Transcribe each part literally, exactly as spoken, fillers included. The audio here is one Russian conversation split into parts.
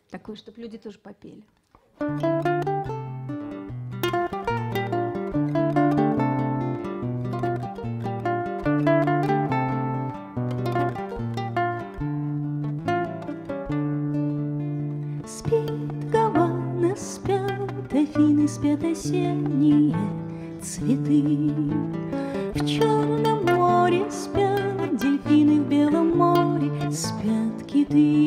Такую, чтобы люди тоже попели. Спит Гавана, спят Афины, спят осенние цветы. В Черном море спят дельфины, в Белом море спят киты.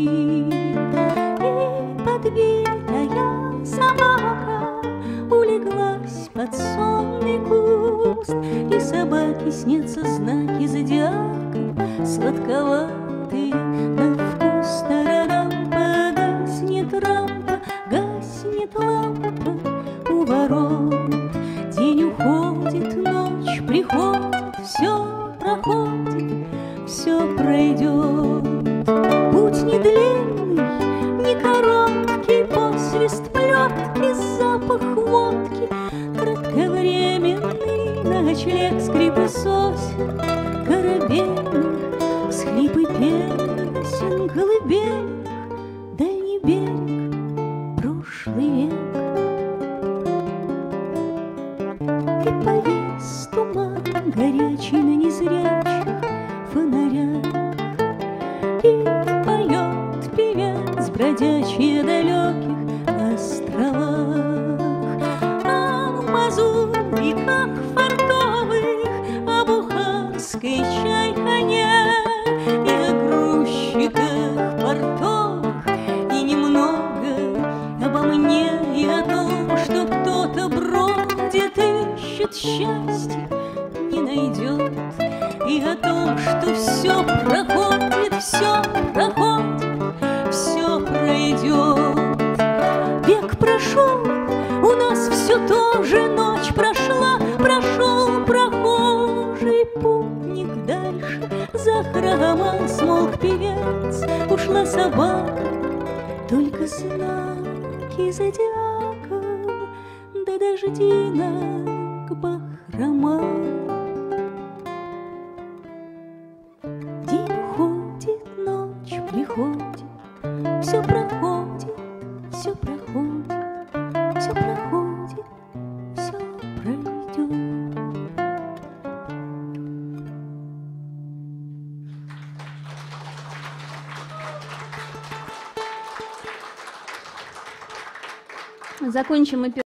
И подбитая собака улеглась под сонный куст, и собаке снятся знаки зодиака, сладковатые на вкус. Тарарампа, гаснет рампа, гаснет лампа у ворот. День уходит, ночь приходит, все проходит, все пройдет. Путь не длинный, не короткий, посвист плетки, запах водки, кратковременный ночлег, скрипы сосен корабельных, всхлипы песен колыбельных, дальний берег, прошлый век. И повис туман горячий на незрячих фонарях, и поет певец бродячий о далеких островах, о мазуриках фартовых, о бухарской чайхане и о грузчиках портовых, и немного обо мне и о том, что кто-то бродит, ищет счастье, не найдет, и о том, что все проходит, все проходит, все пройдет. Век прошел, у нас все тоже ночь прошла, прошел прохожий путник дальше, захромал, смолк певец, ушла собака, только знаки зодиака, да дождинок бахрома. День уходит, ночь приходит, все проходит, все проходит, все проходит, все пройдет. Закончим мы